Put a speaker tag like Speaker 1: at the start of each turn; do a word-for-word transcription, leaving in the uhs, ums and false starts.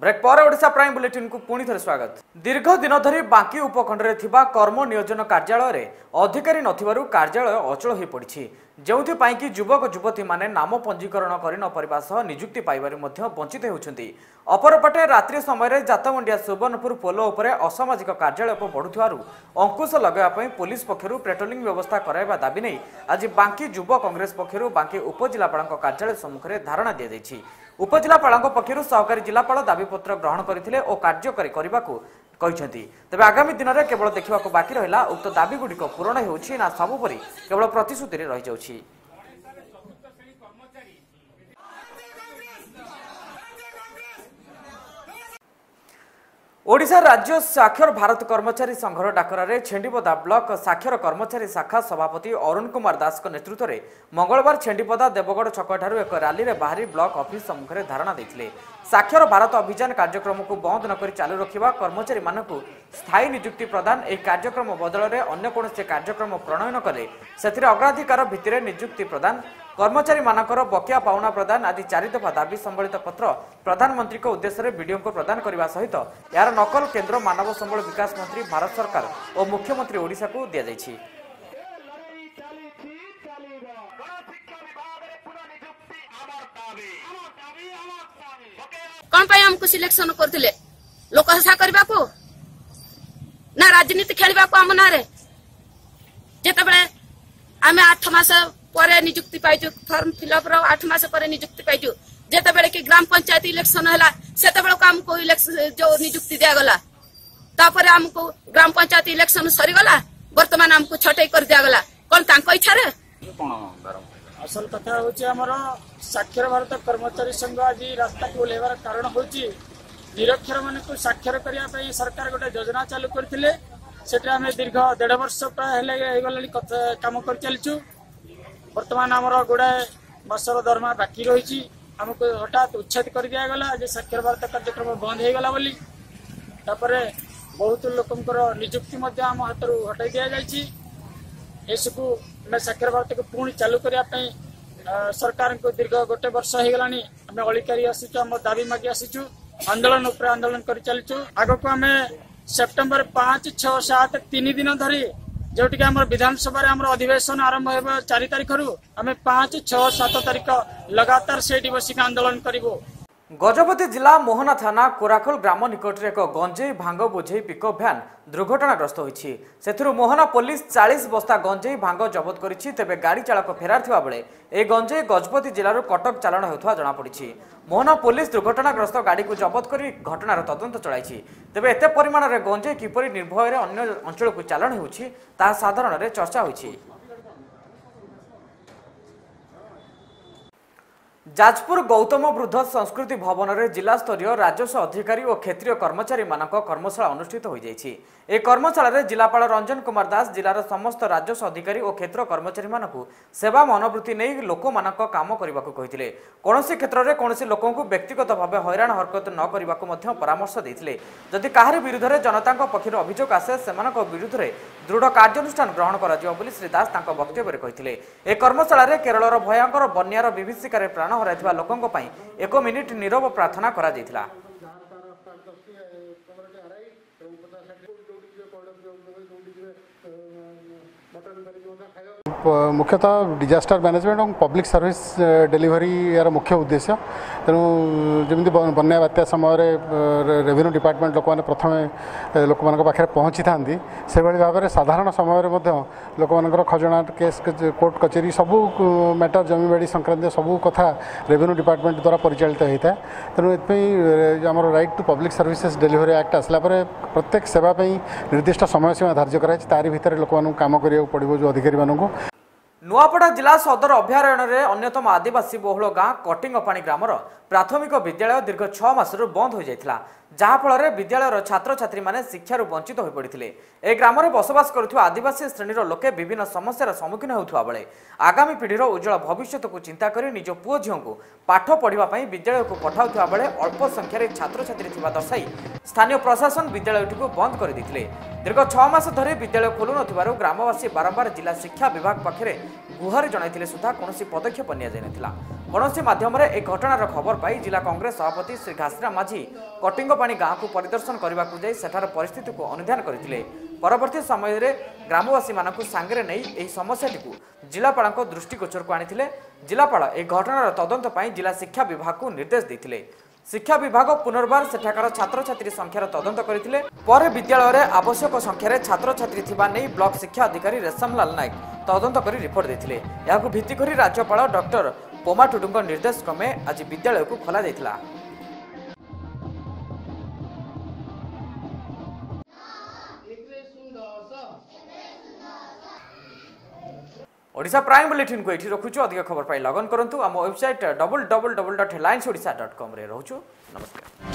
Speaker 1: Break पर Odisha prime bulletin को पुणी थे स्वागत। दीर्घ दिन धरी बांकी उपखंडरे थिबा कर्म नियोजन कार्यालय अधिकारी नथिबारु कार्यालय अचल हो पड़ी, जो कि युवक युवती माने नाम पंजीकरण कर निजुक्ति पाइबारे वंचित होउछन्ति। अपरपटे रात्रि समय जातमुंडिया सुवर्णपुर पोल उपरे असामाजिक कार्यालय बढ़ुथिबारु अंकुश लगाइबा पुलिस पक्षरु पेट्रोलिंग व्यवस्था कराइबा दाबी नै आज बांकी युव कांग्रेस पक्षरु बांकी उपजिलापाल कार्यालय सम्मुखें धारणा दि जाइछि। उपजिलापाल पक्षरु सहकारी जिलापाल दाबीपत्र ग्रहण करथिले और कार्यकारी करबाकू कहते। तेज आगामी दिन में केवल देखा बाकी रहा उक्त दाबीगुड़िक पूरण होउछि ना सबुपरि केवल प्रतिश्रुति रही जाउछि। ओडिशा राज्य साक्षर भारत कर्मचारी संघर डाकरारे छेंडीपदा ब्लॉक साक्षर कर्मचारी शाखा सभापति अरुण कुमार दास नेतृत्व में मंगलवार छेंडीपदा देवगढ़ छकठारु एक रैली में बाहरी ब्लॉक ऑफिस सम्मुखें धारणा देथिले। साक्षर भारत अभियान कार्यक्रम को बंद नकरी चालू रखिबा, कर्मचारी मानकु स्थायी नियुक्ति प्रदान, एक कार्यक्रम बदल में अन्य कोनोसी कार्यक्रम प्रणयन कले सेथिरे अग्राधिकार भित्तिरे नियुक्ति प्रदान, कर्मचारी मानकर बकिया पाउना प्रदान आदि चारि दफा दाबी संबलित पत्र प्रधानमंत्री को उद्देश्य वीडियो को प्रदान करने सहित यार नकल केंद्र मानव संबल विकास मंत्री भारत सरकार और मुख्यमंत्री ओडिशा को दिया जायछि।
Speaker 2: कौन पाई हमको सिलेक्शन करथिले लोकसभा करबा को ना राजनीति खेलबा को हम ना रे जेते बेले आमे आठ मास परे नियुक्ति पाइजु, फॉर्म फिलअप रो आठ मास परे नियुक्ति पाइजु, जेते बेले कि ग्राम पंचायत इलेक्शन हला सेते बेले हमको इलेक्शन जो नियुक्ति दिया गला, तापरे हमको ग्राम पंचायत इलेक्शन सरी गला, वर्तमान हमको छटई कर दिया गला। कोन तांको इच्छा रे
Speaker 3: असल कथा होची हमर साक्षर भारत कर्मचारी संघ आज रास्ता को लेवार कारण होची निरक्षर मान को साक्षर करिया पई सरकार गोटे योजना चालू करथिले। सेटा हमें दीर्घ डेढ़ वर्ष प्राय हेले गलानी काम कर चलछु। वर्तमान हमर गोडा मासर दरमा बाकी रही हमको हठात उच्छेद कर दिया गला जे साक्षर भारत कार्यक्रम बंद हो गला बोली। तापरे बहुत लोकंकर नियुक्ति मध्य हम हाथरू हटाई दिया जायछि। एसकु मैं साक्षर भारत को पुणी चालू करने सरकार को दीर्घ गोटे वर्ष हो गलानी आम अलिकारी आसीचु, आम दाबी मागी आसीचु, आंदोलन उपर आंदोलन कर चलचु। आग को आम सेप्टेम्बर पांच छह सात तीन दिन धरी जो कि आम विधानसभा आम अधिवेशन आरंभ हो चार तारीख रु आम पांच छह सात तारीख लगातार से बसिक आंदोलन करूँ।
Speaker 1: गजपति जिला मोहना थाना कोराखोल ग्राम निकट में एक गंजेई भांग बोझे पिकअप भ्यान दुर्घटनाग्रस्त होइछि। सेथिरु मोहना पुलिस चालीस बस्ता गंजेई भांग जबत करिछि। तेबे गाड़ी चालक फेरार थिबा बेले ए गंजेई गजपति जिलार कटक चालाण हेउथवा जणा पड़िछि। मोहना पुलिस दुर्घटनाग्रस्त गाड़ी को जबत करी घटनार तदंत चलाइछि। तेबे एते परिमाण रे गंजेई किपरि निर्भय अन्य अंचल को चालाण हेउछि ता साधारण रे चर्चा होइछि। जाजपुर गौतम वृद्ध संस्कृति भवन में जिला स्तरीय राजस्व अधिकारी और क्षेत्रीय कर्मचारी मानक कर्मशाला अनुष्ठित हो जाइछि। ए कर्मशाला रे जिलापाल रंजन कुमार दास जिलार समस्त राजस्व अधिकारी और क्षेत्र कर्मचारी मानकु सेवा मनोवृत्ति नहीं लोक मानक काम करने को कहिथिले। कोनोसी क्षेत्र में कोनोसी लोकों को व्यक्तिगत भाव हैरान हरकत न करने को परामर्श देथिले। जदि काहारी विरुद्ध रे जनता पक्षर अभियोग आसे सेमानक विरुद्ध रे दृढ़ कार्यानुष्ठान ग्रहण करा जिवो बोली श्री दास तांको वक्तव्य रे कहिथिले। ए कर्मशाला रे केरलर भयंकर बन्यार विभीषिकार प्राण हराइथिबा लोकंक पई एक मिनिट नीरव प्रार्थना करा जायथिला।
Speaker 4: मुख्यतः डिजास्टर मैनेजमेंट और पब्लिक सर्विस डिलीवरी यार मुख्य उद्देश्य। तेणु जमी बन्या बात्या समय रेवेन्यू डिपार्टमेंट लोक मैंने प्रथम लोक मान पाखे पहुँची था से भाव में साधारण समय लोक मान खजना केस कोर्ट कचेरी सबू मैटर जमीबाड़ी संक्रांत सबू कथा रेवेन्यू डिपार्टमेंट द्वारा परिचालित होता है। तेणु ये आम right to public services delivery act आसला प्रत्येक सेवाई निर्दिष्ट समय सीमा धार्य कराई तारी भितर लोक काम करा पड़ो जो अधिकारी मानू।
Speaker 1: नुआपड़ा जिला सदर अभयारण्य रे अन्यतम आदिवासी बहुल गाँ कटिंगपाणी ग्रामर प्राथमिक विद्यालय दीर्घ छह मासरू बंद हो जाइथिला, जहाँफल विद्यालयर छात्र छात्री माने शिक्षार वंचित हो पड़ते। ए ग्राम में बसवास करुवा आदिवासी श्रेणीर लोके विभिन्न समस्यार सम्मुखीन होता बेले आगामी पीढ़ीर उज्जवल भविष्य को चिंता कर निज पुओ झील को पाठ पढ़ाई विद्यालय को पठाउथिबा बेले अल्प संख्यार छात्र छात्री थिबा दर्शाई स्थानीय प्रशासन विद्यालयटी को बंद कर देथिले। दीर्घ छह मास धरी विद्यालय खोलु नथिबारु ग्रामवासी बारंबार जिला शिक्षा विभाग पाखरे गुहारी जणाइथिले सुद्धा कोनोसी पदक्षेप निया जाय नथिला। कोनोसी माध्यम रे एक घटनार खबर पाई जिला कांग्रेस सभापति श्री घासराम माझी कटिंगपाणी गाँव को परिदर्शन करने को जाई सेठार परिस्थिति को अनुध्यान करथिले। परवर्ती समय रे ग्रामवासी मानकु सांगरे नै एही समस्याटी को जिलापाल दृष्टिगोचर को आनिथिले। जिलापाल ए घटनार तदंत पाई जिला शिक्षा विभाग को निर्देश देथिले। शिक्षा विभाग पुनर्बार सेठाकार छात्र छात्री संख्यार तदंत करथिले। पर विद्यालय रे आवश्यक संख्यार छात्र छात्री थिबा नै ब्लॉक शिक्षा अधिकारी रेशमलाल नायक तदंत करी रिपोर्ट देथिले। याकु भित्ति करी राज्यपाल डॉक्टर पोमा टुडुଙ୍କ निर्देश क्रमे आज विद्यालय को खोला जायतिला। ओडिशा प्राइम बुलेटिन को एठी रखुछु। अधिक खबर पाई लगन करंतु आम website double double double dot headlines Odisha dot com रे रहउछु। नमस्कार।